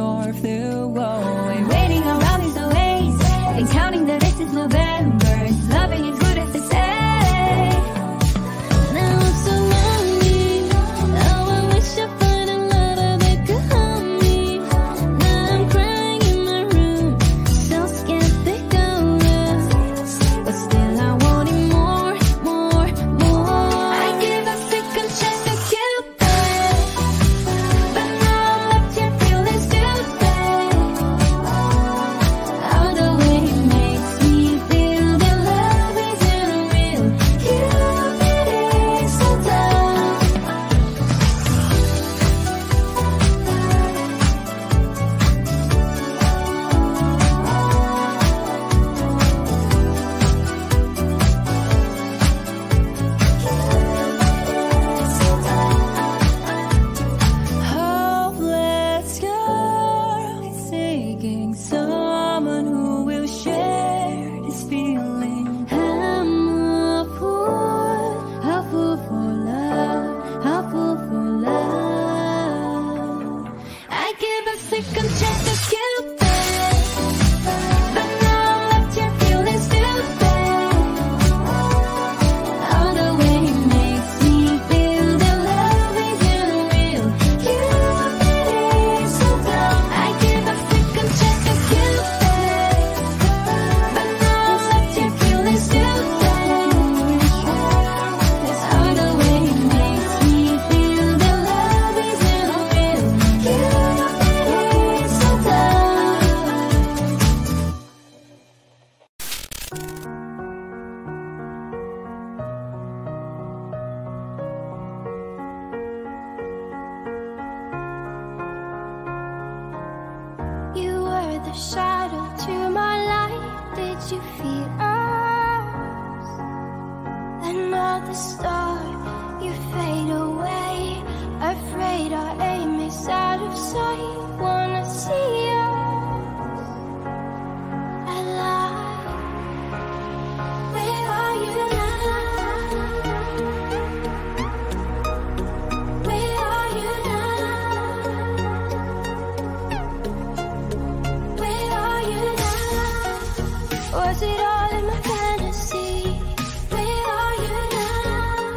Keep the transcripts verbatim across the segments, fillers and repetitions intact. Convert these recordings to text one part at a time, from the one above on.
store flew away. Waiting around is always, been counting the days since November. Loving is good as they say. Now I'm so lonely. Oh, I wish I find a lover that could hold me. Now I'm crying in my room, so scared they go rough. But still I wanted more, more, more. I give a second chance to Cupid, but now I'm left here feeling stupid. All the way it makes me feel that love isn't real. Cupid is so dumb. Hopeless girl seeking someone who will share this feeling. I'm a fool, a fool for love, a fool for love. I give a second chance to Cupid, but now I'm left here feeling stupid. All the way it makes me feel that love isn't real. Cupid is so dumb. I give a second chance to Cupid, but now I'm left here feeling stupid. All the way it makes me feel that love isn't real. Cupid is so dumb. You were the shadow to my light. Did you feel us? Another star, you fade away. Afraid our aim is out of sight. Wanna see us alive. Where are you now? Where are you now? Where are you now? Was it all in my fantasy? Where are you now?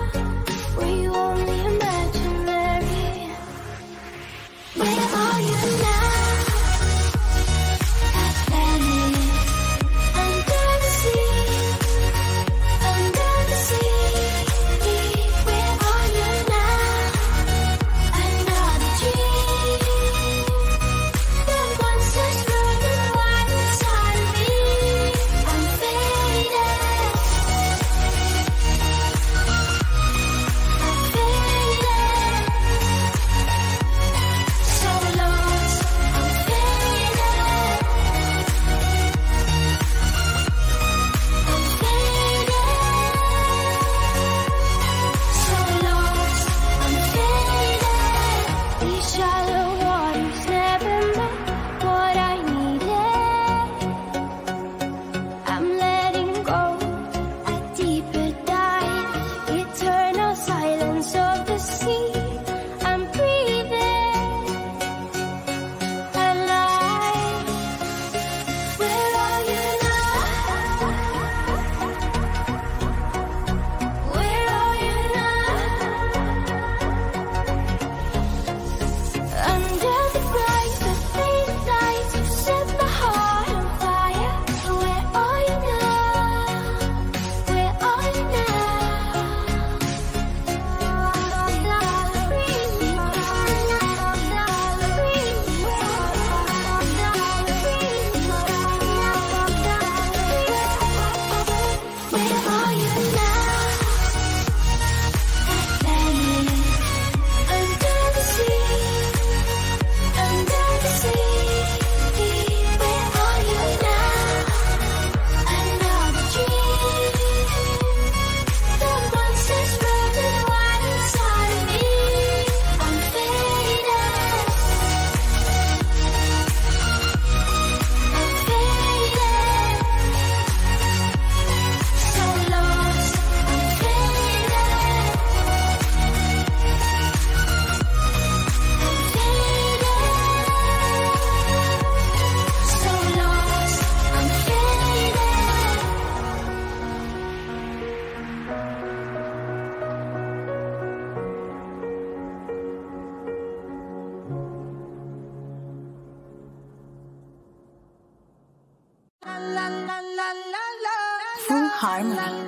Memory.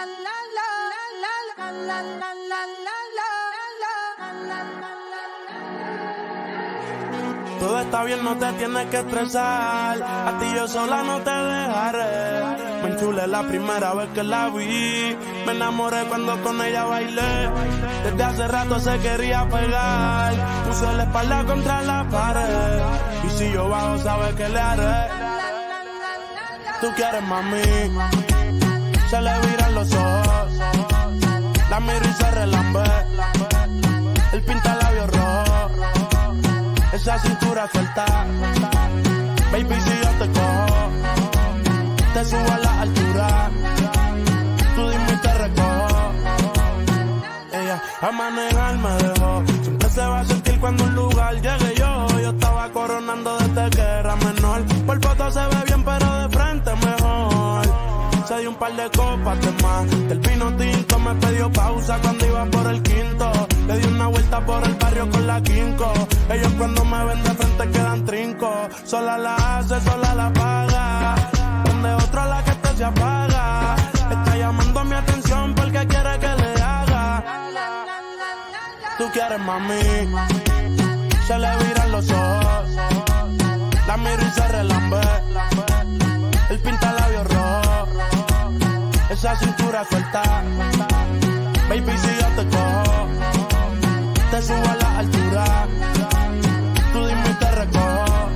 Todo está bien, no te tienes que estresar. A ti yo sola no te dejaré. Me enchulé la primera vez que la vi. Me enamoré cuando con ella bailé. Desde hace rato se quería pegar. Puse la espalda contra la pared. Y si yo bajo, sabes que le haré. Tú quieres, mami. Se le viran los ojos. La miro y se relambe. El pinta labios rojo. Esa cintura suelta. Baby, si yo te cojo, te subo a la altura. Tú dime y te recojo. Ella a manejar me dejó. Siempre se va a sentir cuando un lugar llegue yo. Yo estaba coronando desde que era menor. Por foto se ve bien, pero de frente mejor. Se dio un par de copas de más. Del vino tinto me pidió pausa cuando iba por el quinto. Le di una vuelta por el barrio con la quinco. Ellos cuando me ven de frente quedan trinco. Sola la hace, sola la paga. Donde otra la que te se apaga. Está llamando mi atención porque quiere que le haga. Tú quieres, mami. Se le viran los ojos. La miro y se relambe. El pinta labios rojo. Esa cintura suelta. Baby, si yo te cojo, te subo a la altura. Tú dime y te recojo.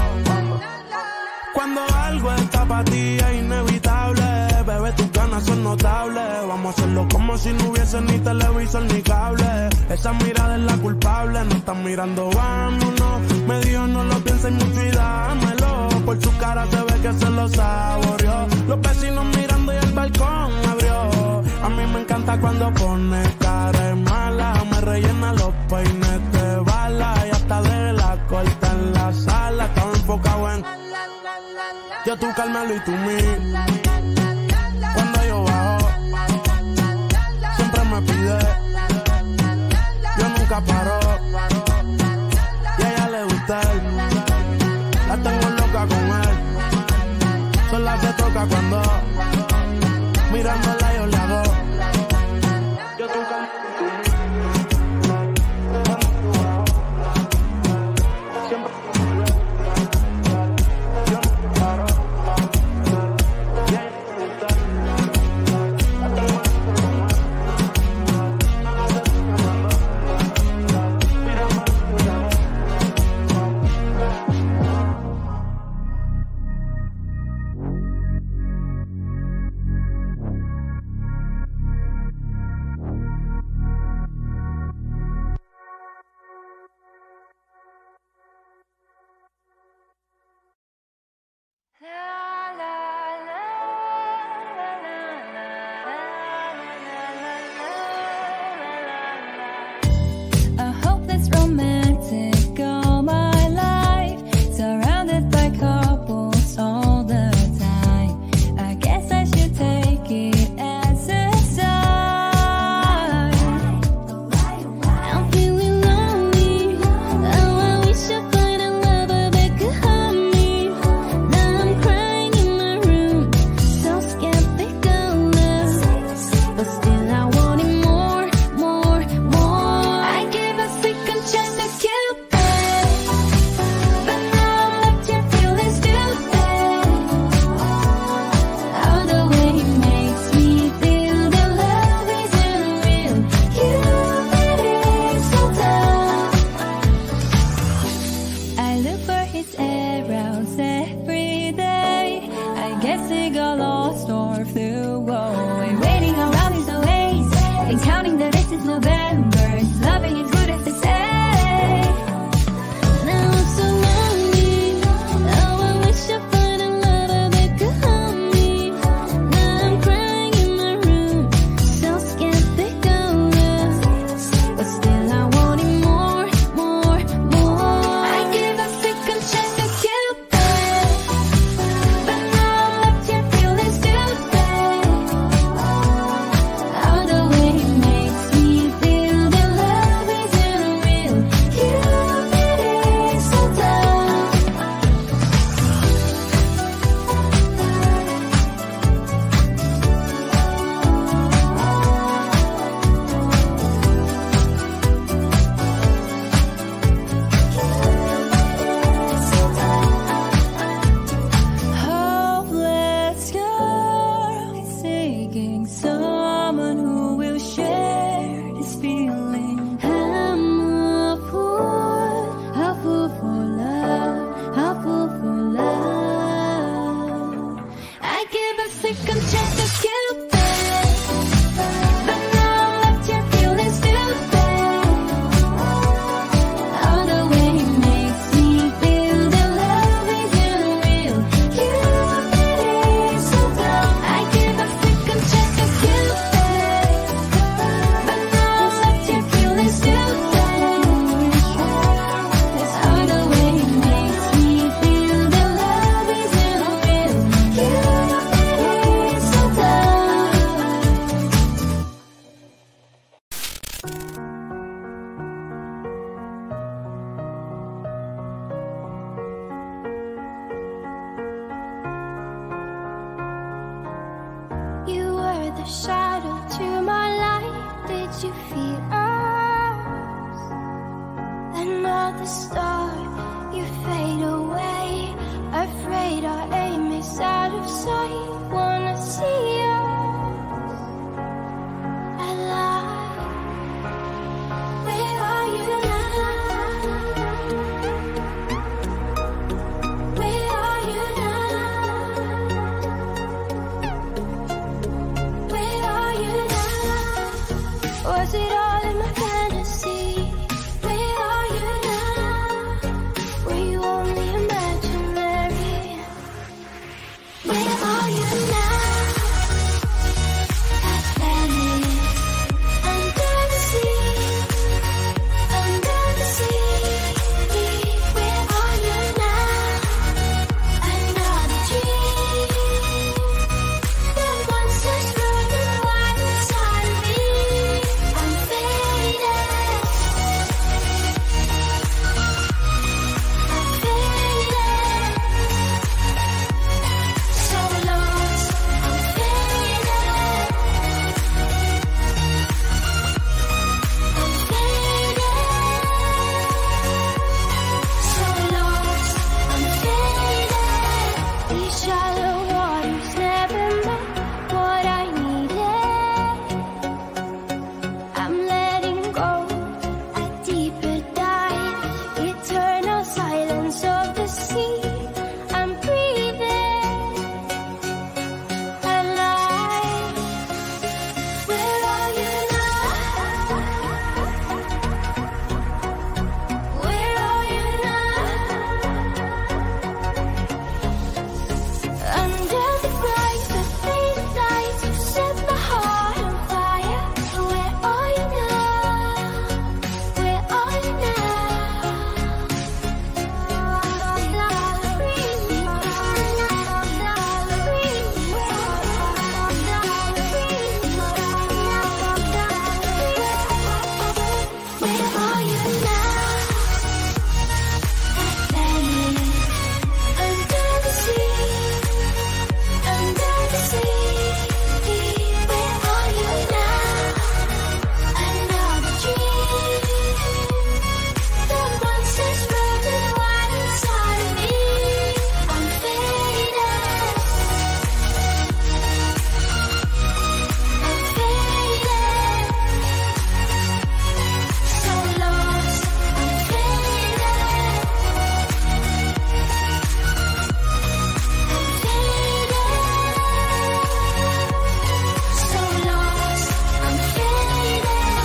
Cuando algo está para ti es inevitable. Bebé, tus ganas son notables. Vamos a hacerlo como si no hubiese ni televisor ni cable. Esa mirada es la culpable. No están mirando, vámonos. Me dijo no lo pienses mucho y dámelo. Por su cara se ve que se lo saboreó. Los vecinos mirando y el balcón abrió. A mí me encanta cuando pone cara de mala. Me rellena los peines de bala. Y hasta de la corta en la sala. Estaba enfocado en yo, tú, Carmelo y tú, mí. Cuando yo bajo, siempre me pide. Yo nunca paro. Y a ella le gusta él. La tengo loca con él. Sola se toca cuando mirándola yo le hago. Yo, tú, Carmelo y tú, mí. Siempre yo nunca paro. Y a ella le gusta él. La tengo loca con él. Sola se toca cuando mirándola yo le hago. shadow to my light. Did you feel us? Another star, you fade away. Afraid our aim is out of sight. Wanna see us alive. Where are you now? Where are you now? Where are you now? Was it all in my fantasy? Where are you now? Were you only imaginary? Where are you now? At Venice, under the sea, under the sea. Where are you now? Another dream. The monsters running wild inside of me. I'm faded. I'm faded. So lost. I'm faded. I'm faded. So lost. I'm faded. These shallow waters never meant what I needed. I'm letting go a deeper dive. Eternal silence of the sea. I'm breathing alive. Where are you now? Where are you now? Under the bright, the fading lights, you set my heart on fire. Where are you now? Where are you Where are you now? At Venice, under the sea, under the sea. Where are you now? Another dream. The monsters running wild inside of me. I'm faded. I'm faded. So lost. I'm faded. I'm faded. So lost. I'm faded.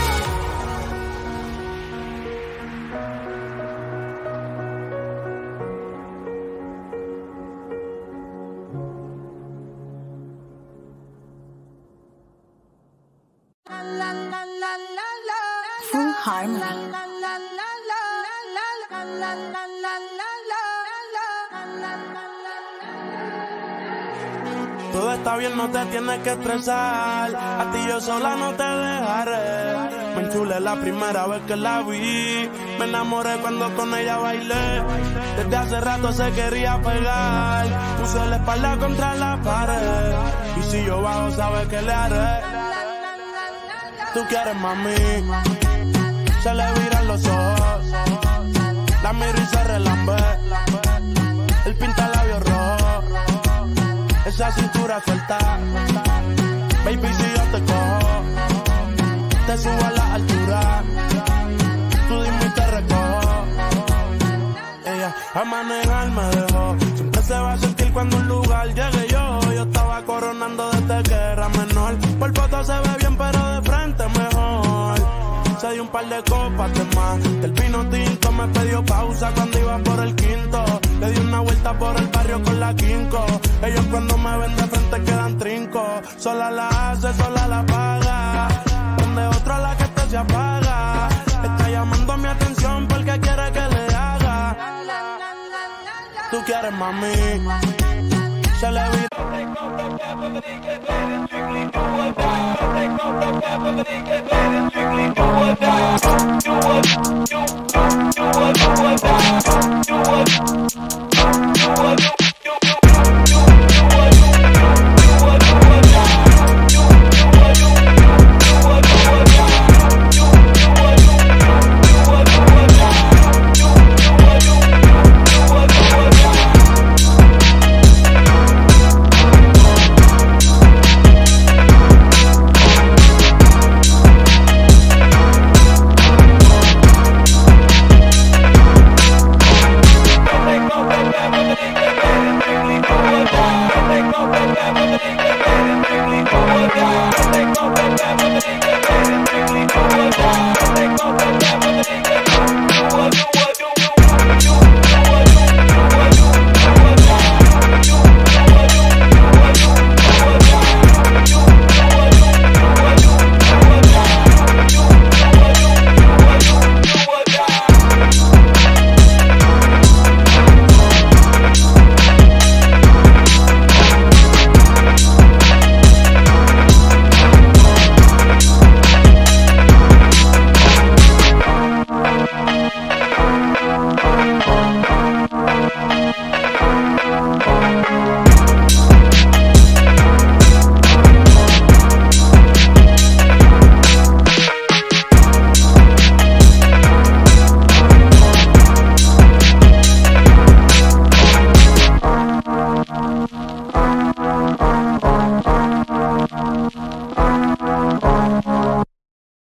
Full harmony. Todo está bien, no te tienes que estresar. A ti yo sola no te dejaré. Me enchulé la primera vez que la vi. Me enamoré cuando con ella bailé. Desde hace rato se quería pegar. Puso la espalda contra la pared. Y si yo bajo, sabes que le haré. Tú quieres, mami. Se le viran los ojos. La miro y se relambe. El pinta labios rojo. Esa cintura suelta. Baby, si yo te cojo, te subo a la altura. Tú dime y te recojo. Ella a manejar me dejó. Siempre se va a sentir cuando un lugar llegue yo. Yo estaba coronando desde que era menor. Por foto se ve bien, pero de frente mejor. Se dio un par de copas de más. Del vino tinto me pidió pausa cuando iba por el quinto. Le di una vuelta por el barrio con la quinco. Ellos cuando me ven de frente quedan trinco. Sola la hace, sola la paga. Donde otra la que te se apaga. Está llamando mi atención porque quiere que le haga. Tú quieres, mami. Se le vi. Do it, do it, do it, do it, do it, do it, do it, do it.